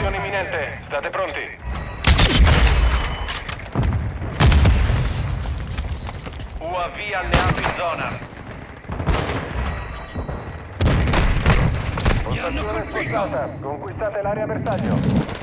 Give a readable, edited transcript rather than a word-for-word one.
Esplosione imminente. State pronti? UAV alleato in zona. Postazione spostata. Conquistate l'area bersaglio.